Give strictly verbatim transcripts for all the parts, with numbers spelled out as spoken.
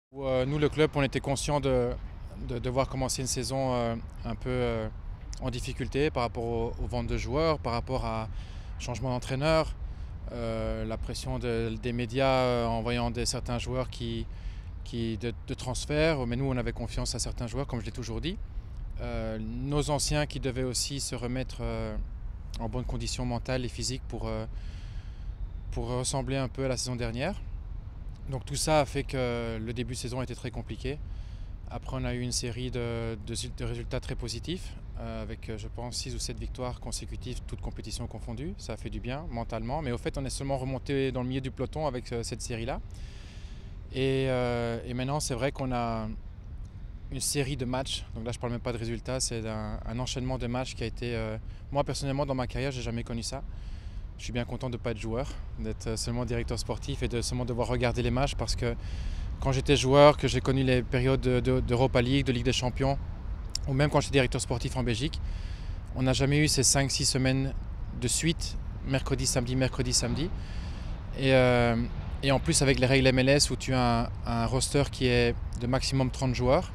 Euh, Nous, le club, on était conscient de, de devoir commencer une saison euh, un peu euh, en difficulté par rapport aux, aux ventes de joueurs, par rapport à changement d'entraîneur, euh, la pression de- des médias euh, en voyant des, certains joueurs qui, qui de, de transfert. Mais nous, on avait confiance à certains joueurs, comme je l'ai toujours dit. Euh, nos anciens qui devaient aussi se remettre euh, en bonne condition mentale et physique pour, euh, pour ressembler un peu à la saison dernière. Donc tout ça a fait que le début de saison a été très compliqué. Après, on a eu une série de, de, de résultats très positifs, euh, avec, je pense, six ou sept victoires consécutives, toutes compétitions confondues. Ça a fait du bien mentalement. Mais au fait, on est seulement remonté dans le milieu du peloton avec euh, cette série-là. Et, euh, et maintenant, c'est vrai qu'on a une série de matchs. Donc là, je ne parle même pas de résultats. C'est un, un enchaînement de matchs qui a été... Euh, moi, personnellement, dans ma carrière, je n'ai jamais connu ça. Je suis bien content de ne pas être joueur, d'être seulement directeur sportif et de seulement devoir regarder les matchs parce que quand j'étais joueur, que j'ai connu les périodes d'Europa League, de Ligue des Champions, ou même quand j'étais directeur sportif en Belgique, on n'a jamais eu ces cinq six semaines de suite, mercredi, samedi, mercredi, samedi. Et, euh, et en plus avec les règles M L S où tu as un, un roster qui est de maximum trente joueurs,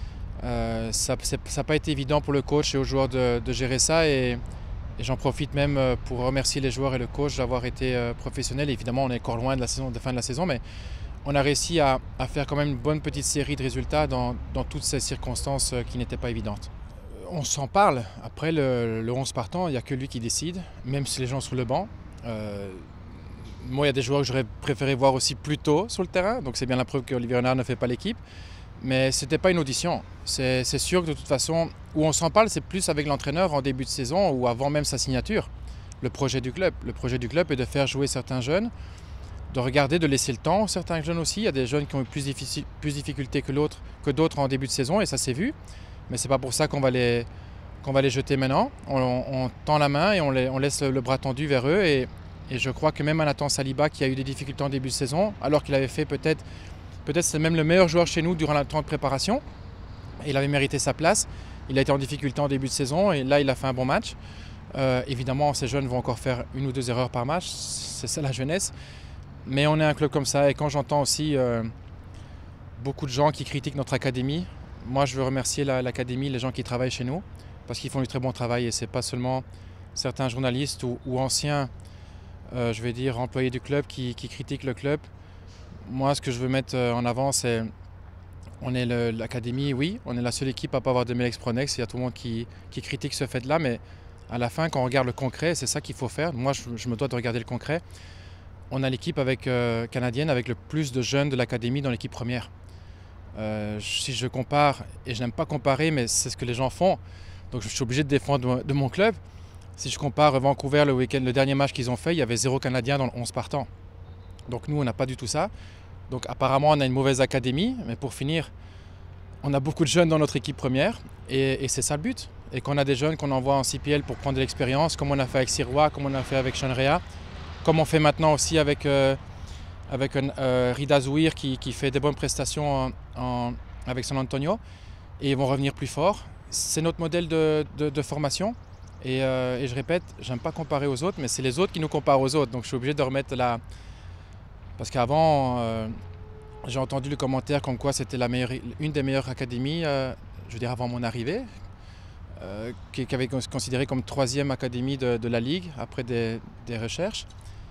euh, ça n'a pas été évident pour le coach et aux joueurs de, de gérer ça. Et, et j'en profite même pour remercier les joueurs et le coach d'avoir été professionnels. Évidemment, on est encore loin de la saison, de fin de la saison, mais on a réussi à, à faire quand même une bonne petite série de résultats dans, dans toutes ces circonstances qui n'étaient pas évidentes. On s'en parle. Après, le, le onze partant, il n'y a que lui qui décide, même si les gens sont sur le banc. Euh, moi, il y a des joueurs que j'aurais préféré voir aussi plus tôt sur le terrain, donc c'est bien la preuve qu'Olivier Renard ne fait pas l'équipe. Mais ce n'était pas une audition. C'est sûr que de toute façon, où on s'en parle, c'est plus avec l'entraîneur en début de saison ou avant même sa signature. Le projet du club. Le projet du club est de faire jouer certains jeunes, de regarder, de laisser le temps. Certains jeunes aussi, il y a des jeunes qui ont eu plus, difficile, plus difficulté que l'autre, que d'autres en début de saison, et ça s'est vu. Mais ce n'est pas pour ça qu'on va les, qu'on va les jeter maintenant. On, on tend la main et on, les, on laisse le bras tendu vers eux. Et, et je crois que même un Nathan Saliba qui a eu des difficultés en début de saison, alors qu'il avait fait peut-être, peut-être c'est même le meilleur joueur chez nous durant le temps de préparation, et il avait mérité sa place. Il a été en difficulté en début de saison et là il a fait un bon match. Euh, évidemment, ces jeunes vont encore faire une ou deux erreurs par match, c'est ça la jeunesse. Mais on est un club comme ça et quand j'entends aussi euh, beaucoup de gens qui critiquent notre académie, moi je veux remercier l'académie, les gens qui travaillent chez nous, parce qu'ils font du très bon travail et c'est pas seulement certains journalistes ou, ou anciens, euh, je vais dire, employés du club qui, qui critiquent le club. Moi, ce que je veux mettre en avant, c'est on est l'académie, oui, on est la seule équipe à ne pas avoir de Melex Pronex. Il y a tout le monde qui, qui critique ce fait-là, mais à la fin, quand on regarde le concret, c'est ça qu'il faut faire. Moi, je, je me dois de regarder le concret. On a l'équipe avec, euh, canadienne avec le plus de jeunes de l'académie dans l'équipe première. Euh, si je compare, et je n'aime pas comparer, mais c'est ce que les gens font, donc je suis obligé de défendre de mon club. Si je compare Vancouver, le week-end, le dernier match qu'ils ont fait, il y avait zéro Canadien dans le onze partant. Donc nous, on n'a pas du tout ça. Donc apparemment, on a une mauvaise académie, mais pour finir, on a beaucoup de jeunes dans notre équipe première et, et c'est ça le but. Et qu'on a des jeunes qu'on envoie en C P L pour prendre de l'expérience, comme on a fait avec Sirois, comme on a fait avec Sean Rea, comme on fait maintenant aussi avec, euh, avec euh, Rida Zouir qui, qui fait des bonnes prestations en, en, avec San Antonio. Et ils vont revenir plus forts. C'est notre modèle de, de, de formation. Et, euh, et je répète, j'aime pas comparer aux autres, mais c'est les autres qui nous comparent aux autres. Donc je suis obligé de remettre la... Parce qu'avant, euh, j'ai entendu le commentaire comme quoi c'était la meilleure, une des meilleures académies, euh, je veux dire avant mon arrivée, euh, qui, qui avait considéré comme troisième académie de, de la Ligue après des, des recherches.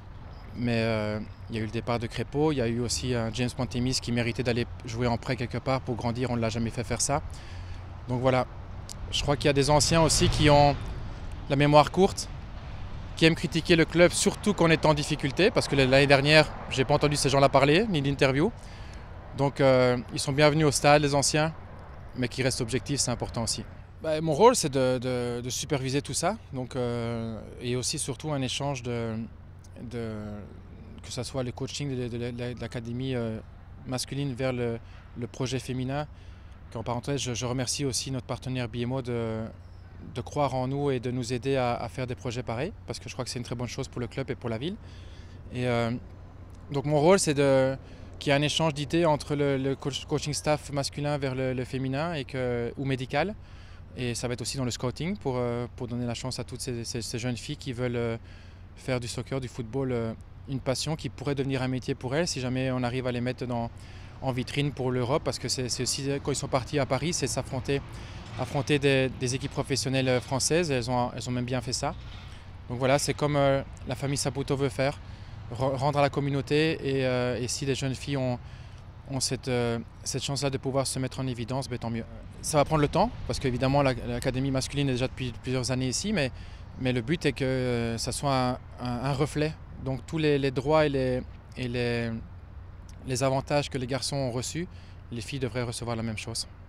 Mais euh, il y a eu le départ de Crépeau, il y a eu aussi un James Pantemis qui méritait d'aller jouer en prêt quelque part pour grandir, on ne l'a jamais fait faire ça. Donc voilà, je crois qu'il y a des anciens aussi qui ont la mémoire courte, qui aiment critiquer le club, surtout quand on est en difficulté, parce que l'année dernière, je n'ai pas entendu ces gens-là parler, ni d'interview. Donc euh, ils sont bienvenus au stade, les anciens, mais qui restent objectifs, c'est important aussi. Bah, mon rôle, c'est de, de, de superviser tout ça, donc, euh, et aussi surtout un échange de, de que ce soit le coaching de, de, de l'académie euh, masculine vers le, le projet féminin. En parenthèse, je, je remercie aussi notre partenaire B M O de, de croire en nous et de nous aider à, à faire des projets pareils, parce que je crois que c'est une très bonne chose pour le club et pour la ville. Et euh, donc mon rôle, c'est de qu'il y ait un échange d'idées entre le, le coach, coaching staff masculin vers le, le féminin et que, ou médical. Et ça va être aussi dans le scouting pour, pour donner la chance à toutes ces, ces, ces jeunes filles qui veulent faire du soccer, du football, une passion qui pourrait devenir un métier pour elles si jamais on arrive à les mettre dans, en vitrine pour l'Europe, parce que c'est aussi, quand ils sont partis à Paris, c'est s'affronter affronter des, des équipes professionnelles françaises, elles ont, elles ont même bien fait ça. Donc voilà, c'est comme euh, la famille Saputo veut faire, rendre à la communauté, et, euh, et si les jeunes filles ont, ont cette, euh, cette chance-là de pouvoir se mettre en évidence, ben, tant mieux. Ça va prendre le temps, parce qu'évidemment l'académie masculine est déjà depuis plusieurs années ici, mais, mais le but est que euh, ça soit un, un, un reflet. Donc tous les, les droits et, les, et les, les avantages que les garçons ont reçus, les filles devraient recevoir la même chose.